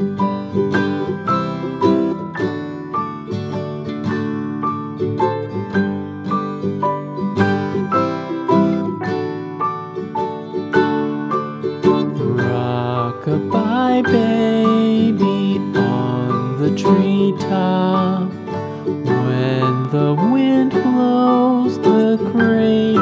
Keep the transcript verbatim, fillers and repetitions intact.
Rock-a-bye baby on the treetop. When the wind blows the gray